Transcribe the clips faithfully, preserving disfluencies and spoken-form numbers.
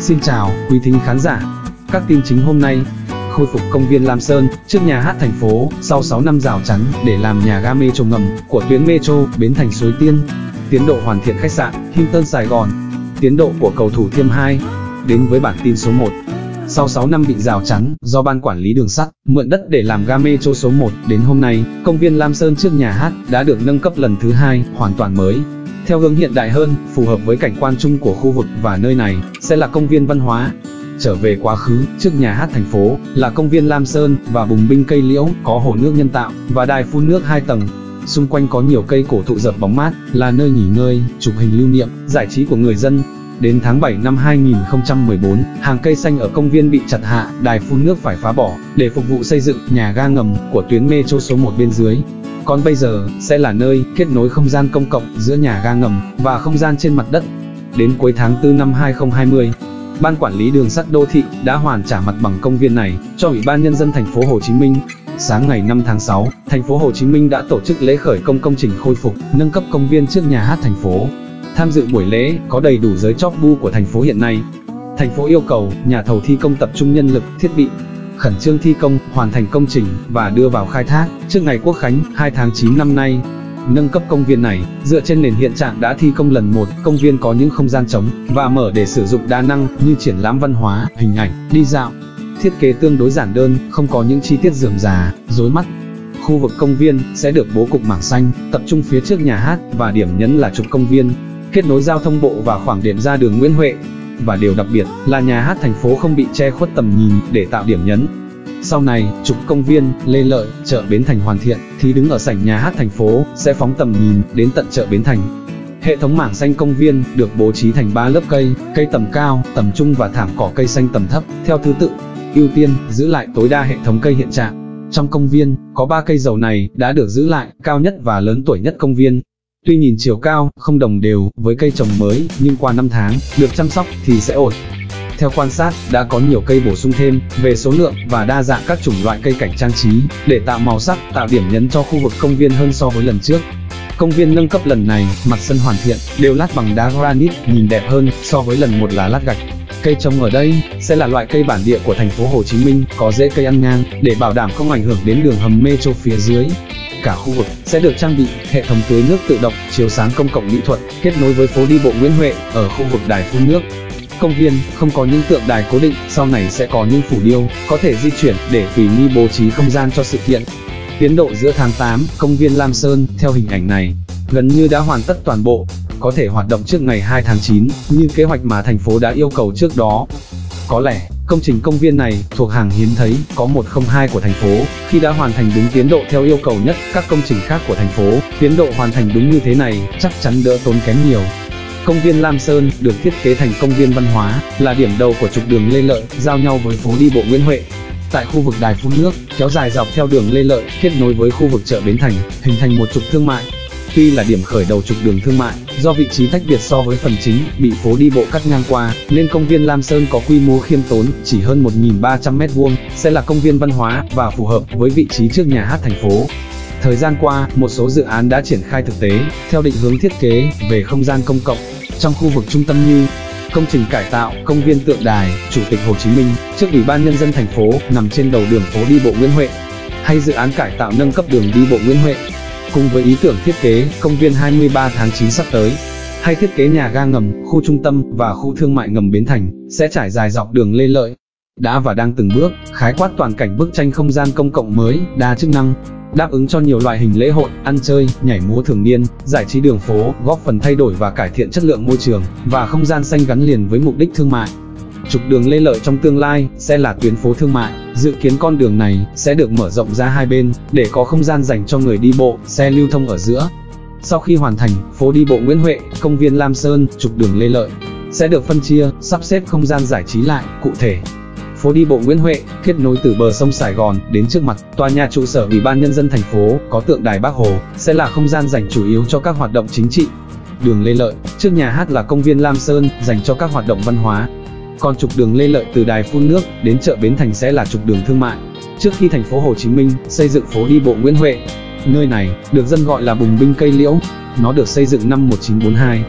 Xin chào quý thính khán giả. Các tin chính hôm nay: khôi phục công viên Lam Sơn trước nhà hát thành phố sau sáu năm rào chắn để làm nhà ga metro ngầm của tuyến metro Bến Thành Suối Tiên. Tiến độ hoàn thiện khách sạn Hilton Sài Gòn. Tiến độ của cầu Thủ Thiêm hai. Đến với bản tin số một. Sau sáu năm bị rào chắn do ban quản lý đường sắt mượn đất để làm ga metro số một, đến hôm nay, công viên Lam Sơn trước nhà hát đã được nâng cấp lần thứ hai, hoàn toàn mới. Theo hướng hiện đại hơn, phù hợp với cảnh quan chung của khu vực, và nơi này sẽ là công viên văn hóa. Trở về quá khứ, trước nhà hát thành phố là công viên Lam Sơn và bùng binh cây liễu, có hồ nước nhân tạo và đài phun nước hai tầng. Xung quanh có nhiều cây cổ thụ dợp bóng mát, là nơi nghỉ ngơi, chụp hình lưu niệm, giải trí của người dân. Đến tháng bảy năm hai nghìn không trăm mười bốn, hàng cây xanh ở công viên bị chặt hạ, đài phun nước phải phá bỏ để phục vụ xây dựng nhà ga ngầm của tuyến metro số một bên dưới. Còn bây giờ sẽ là nơi kết nối không gian công cộng giữa nhà ga ngầm và không gian trên mặt đất. Đến cuối tháng tư năm hai nghìn không trăm hai mươi, Ban quản lý đường sắt đô thị đã hoàn trả mặt bằng công viên này cho Ủy ban nhân dân thành phố Hồ Chí Minh. Sáng ngày năm tháng sáu, thành phố Hồ Chí Minh đã tổ chức lễ khởi công công trình khôi phục, nâng cấp công viên trước nhà hát thành phố. Tham dự buổi lễ có đầy đủ giới top bu của thành phố hiện nay. Thành phố yêu cầu nhà thầu thi công tập trung nhân lực, thiết bị, khẩn trương thi công, hoàn thành công trình và đưa vào khai thác trước ngày Quốc khánh hai tháng chín năm nay. Nâng cấp công viên này dựa trên nền hiện trạng đã thi công lần một. Công viên có những không gian trống và mở để sử dụng đa năng như triển lãm văn hóa, hình ảnh, đi dạo. Thiết kế tương đối giản đơn, không có những chi tiết rườm rà, rối mắt. Khu vực công viên sẽ được bố cục mảng xanh, tập trung phía trước nhà hát, và điểm nhấn là trục công viên, kết nối giao thông bộ và khoảng điểm ra đường Nguyễn Huệ. Và điều đặc biệt là nhà hát thành phố không bị che khuất tầm nhìn để tạo điểm nhấn. Sau này, trục công viên, Lê Lợi, chợ Bến Thành hoàn thiện, thì đứng ở sảnh nhà hát thành phố sẽ phóng tầm nhìn đến tận chợ Bến Thành. Hệ thống mảng xanh công viên được bố trí thành ba lớp cây, cây tầm cao, tầm trung và thảm cỏ cây xanh tầm thấp, theo thứ tự. Ưu tiên giữ lại tối đa hệ thống cây hiện trạng. Trong công viên, có ba cây dầu này đã được giữ lại, cao nhất và lớn tuổi nhất công viên. Tuy nhìn chiều cao không đồng đều với cây trồng mới, nhưng qua năm tháng được chăm sóc thì sẽ ổn. Theo quan sát, đã có nhiều cây bổ sung thêm về số lượng và đa dạng các chủng loại cây cảnh trang trí để tạo màu sắc, tạo điểm nhấn cho khu vực công viên hơn so với lần trước. Công viên nâng cấp lần này, mặt sân hoàn thiện, đều lát bằng đá granite, nhìn đẹp hơn so với lần một là lát gạch. Cây trồng ở đây sẽ là loại cây bản địa của thành phố Hồ Chí Minh, có rễ cây ăn ngang để bảo đảm không ảnh hưởng đến đường hầm metro phía dưới. Cả khu vực sẽ được trang bị hệ thống tưới nước tự động, chiếu sáng công cộng mỹ thuật, kết nối với phố đi bộ Nguyễn Huệ ở khu vực đài phun nước. Công viên không có những tượng đài cố định, sau này sẽ có những phủ điêu có thể di chuyển để tùy nghi bố trí không gian cho sự kiện. Tiến độ giữa tháng tám, công viên Lam Sơn theo hình ảnh này gần như đã hoàn tất toàn bộ, có thể hoạt động trước ngày hai tháng chín như kế hoạch mà thành phố đã yêu cầu trước đó. Có lẽ công trình công viên này thuộc hàng hiếm thấy có một không hai của thành phố, khi đã hoàn thành đúng tiến độ theo yêu cầu nhất. Các công trình khác của thành phố, tiến độ hoàn thành đúng như thế này chắc chắn đỡ tốn kém nhiều. Công viên Lam Sơn được thiết kế thành công viên văn hóa, là điểm đầu của trục đường Lê Lợi, giao nhau với phố đi bộ Nguyễn Huệ. Tại khu vực đài phun nước, kéo dài dọc theo đường Lê Lợi, kết nối với khu vực chợ Bến Thành, hình thành một trục thương mại. Tuy là điểm khởi đầu trục đường thương mại, do vị trí tách biệt so với phần chính bị phố đi bộ cắt ngang qua, nên công viên Lam Sơn có quy mô khiêm tốn, chỉ hơn một nghìn ba trăm mét vuông, sẽ là công viên văn hóa và phù hợp với vị trí trước nhà hát thành phố. Thời gian qua, một số dự án đã triển khai thực tế theo định hướng thiết kế về không gian công cộng trong khu vực trung tâm, như công trình cải tạo công viên tượng đài Chủ tịch Hồ Chí Minh trước Ủy ban nhân dân thành phố nằm trên đầu đường phố đi bộ Nguyễn Huệ, hay dự án cải tạo nâng cấp đường đi bộ Nguyễn Huệ. Cùng với ý tưởng thiết kế công viên hai mươi ba tháng chín sắp tới, hay thiết kế nhà ga ngầm, khu trung tâm và khu thương mại ngầm Bến Thành sẽ trải dài dọc đường Lê Lợi, đã và đang từng bước khái quát toàn cảnh bức tranh không gian công cộng mới, đa chức năng, đáp ứng cho nhiều loại hình lễ hội, ăn chơi, nhảy múa thường niên, giải trí đường phố, góp phần thay đổi và cải thiện chất lượng môi trường và không gian xanh gắn liền với mục đích thương mại. Trục đường Lê Lợi trong tương lai sẽ là tuyến phố thương mại, dự kiến con đường này sẽ được mở rộng ra hai bên để có không gian dành cho người đi bộ, xe lưu thông ở giữa. Sau khi hoàn thành phố đi bộ Nguyễn Huệ, công viên Lam Sơn, trục đường Lê Lợi sẽ được phân chia, sắp xếp không gian giải trí lại. Cụ thể, phố đi bộ Nguyễn Huệ kết nối từ bờ sông Sài Gòn đến trước mặt tòa nhà trụ sở Ủy ban nhân dân thành phố có tượng đài Bác Hồ, sẽ là không gian dành chủ yếu cho các hoạt động chính trị. Đường Lê Lợi trước nhà hát là công viên Lam Sơn, dành cho các hoạt động văn hóa. Còn trục đường Lê Lợi từ đài phun nước đến chợ Bến Thành sẽ là trục đường thương mại. Trước khi thành phố Hồ Chí Minh xây dựng phố đi bộ Nguyễn Huệ, nơi này được dân gọi là bùng binh cây liễu. Nó được xây dựng năm một nghìn chín trăm bốn mươi hai.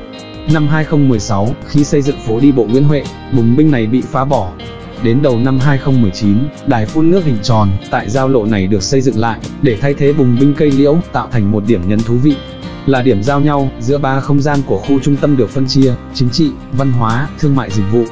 Năm hai không một sáu, khi xây dựng phố đi bộ Nguyễn Huệ, bùng binh này bị phá bỏ. Đến đầu năm hai không một chín, đài phun nước hình tròn tại giao lộ này được xây dựng lại, để thay thế bùng binh cây liễu, tạo thành một điểm nhấn thú vị. Là điểm giao nhau giữa ba không gian của khu trung tâm được phân chia, chính trị, văn hóa, thương mại dịch vụ.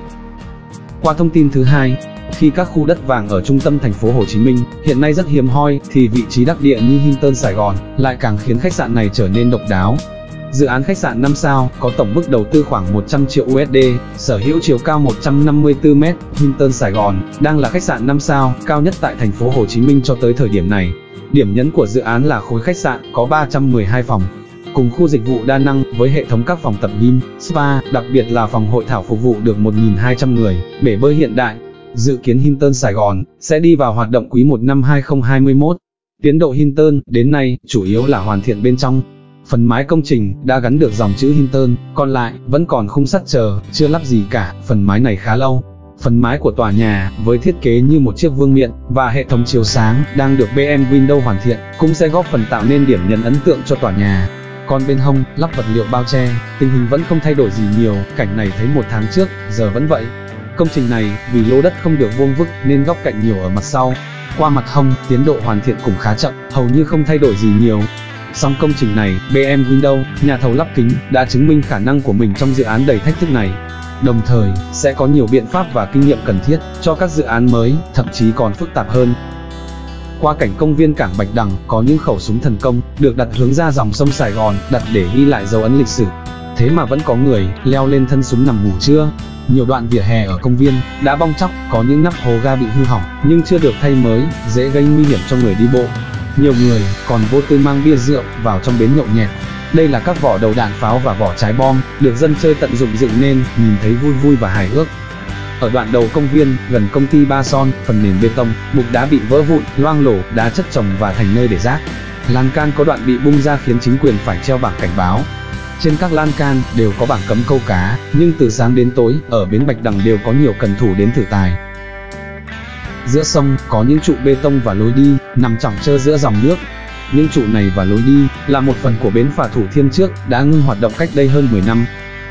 Qua thông tin thứ hai, khi các khu đất vàng ở trung tâm thành phố Hồ Chí Minh hiện nay rất hiếm hoi, thì vị trí đắc địa như Hilton Sài Gòn lại càng khiến khách sạn này trở nên độc đáo. Dự án khách sạn năm sao có tổng mức đầu tư khoảng một trăm triệu u ét đê, sở hữu chiều cao một trăm năm mươi tư mét, Hilton Sài Gòn đang là khách sạn năm sao cao nhất tại thành phố Hồ Chí Minh cho tới thời điểm này. Điểm nhấn của dự án là khối khách sạn có ba trăm mười hai phòng, cùng khu dịch vụ đa năng với hệ thống các phòng tập gym, spa, đặc biệt là phòng hội thảo phục vụ được một nghìn hai trăm người, bể bơi hiện đại. Dự kiến Hilton Sài Gòn sẽ đi vào hoạt động quý một năm hai không hai mốt. Tiến độ Hilton đến nay chủ yếu là hoàn thiện bên trong. Phần mái công trình đã gắn được dòng chữ Hilton, còn lại vẫn còn khung sắt chờ, chưa lắp gì cả. Phần mái này khá lâu. Phần mái của tòa nhà với thiết kế như một chiếc vương miện và hệ thống chiếu sáng đang được bê em Windows hoàn thiện, cũng sẽ góp phần tạo nên điểm nhấn ấn tượng cho tòa nhà. Còn bên hông, lắp vật liệu bao che, tình hình vẫn không thay đổi gì nhiều, cảnh này thấy một tháng trước, giờ vẫn vậy. Công trình này, vì lô đất không được vuông vức nên góc cạnh nhiều ở mặt sau. Qua mặt hông, tiến độ hoàn thiện cũng khá chậm, hầu như không thay đổi gì nhiều. Song công trình này, bê em Windows, nhà thầu lắp kính, đã chứng minh khả năng của mình trong dự án đầy thách thức này. Đồng thời, sẽ có nhiều biện pháp và kinh nghiệm cần thiết cho các dự án mới, thậm chí còn phức tạp hơn. Qua cảnh công viên cảng Bạch Đằng, có những khẩu súng thần công, được đặt hướng ra dòng sông Sài Gòn, đặt để ghi lại dấu ấn lịch sử. Thế mà vẫn có người leo lên thân súng nằm ngủ trưa. Nhiều đoạn vỉa hè ở công viên đã bong tróc, có những nắp hố ga bị hư hỏng nhưng chưa được thay mới, dễ gây nguy hiểm cho người đi bộ. Nhiều người còn vô tư mang bia rượu vào trong bến nhậu nhẹt. Đây là các vỏ đầu đạn pháo và vỏ trái bom, được dân chơi tận dụng dựng nên, nhìn thấy vui vui và hài hước. Ở đoạn đầu công viên, gần công ty Ba Son, phần nền bê tông, mục đá bị vỡ vụn, loang lổ, đá chất chồng và thành nơi để rác. Lan can có đoạn bị bung ra khiến chính quyền phải treo bảng cảnh báo. Trên các lan can đều có bảng cấm câu cá, nhưng từ sáng đến tối, ở bến Bạch Đằng đều có nhiều cần thủ đến thử tài. Giữa sông có những trụ bê tông và lối đi, nằm chỏng chơ giữa dòng nước. Những trụ này và lối đi là một phần của bến phà Thủ Thiêm trước, đã ngưng hoạt động cách đây hơn mười năm.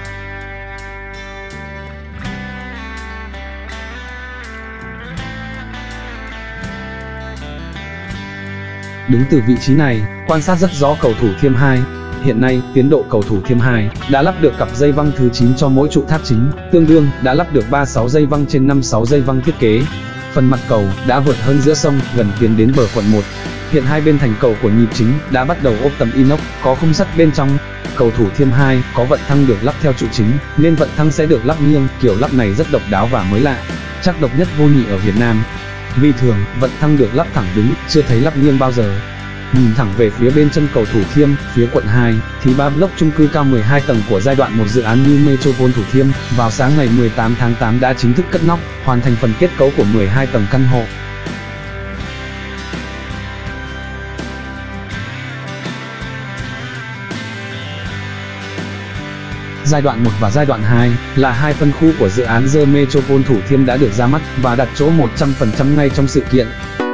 Đứng từ vị trí này, quan sát rất rõ cầu Thủ Thiêm hai. Hiện nay, tiến độ cầu Thủ Thiêm hai đã lắp được cặp dây văng thứ chín cho mỗi trụ tháp chính, tương đương đã lắp được ba mươi sáu dây văng trên năm mươi sáu dây văng thiết kế. Phần mặt cầu đã vượt hơn giữa sông, gần tiến đến bờ quận một. Hiện hai bên thành cầu của nhịp chính đã bắt đầu ốp tấm inox, có khung sắt bên trong. Cầu Thủ Thiêm hai có vận thăng được lắp theo trụ chính, nên vận thăng sẽ được lắp nghiêng, kiểu lắp này rất độc đáo và mới lạ, chắc độc nhất vô nhị ở Việt Nam. Vì thường, vận thăng được lắp thẳng đứng, chưa thấy lắp nghiêng bao giờ. Nhìn thẳng về phía bên chân cầu Thủ Thiêm, phía quận hai, thì ba block chung cư cao mười hai tầng của giai đoạn một dự án New Metropole Thủ Thiêm, vào sáng ngày mười tám tháng tám đã chính thức cất nóc, hoàn thành phần kết cấu của mười hai tầng căn hộ. Giai đoạn một và giai đoạn hai là hai phân khu của dự án The Metropole Thủ Thiêm đã được ra mắt và đặt chỗ một trăm phần trăm ngay trong sự kiện.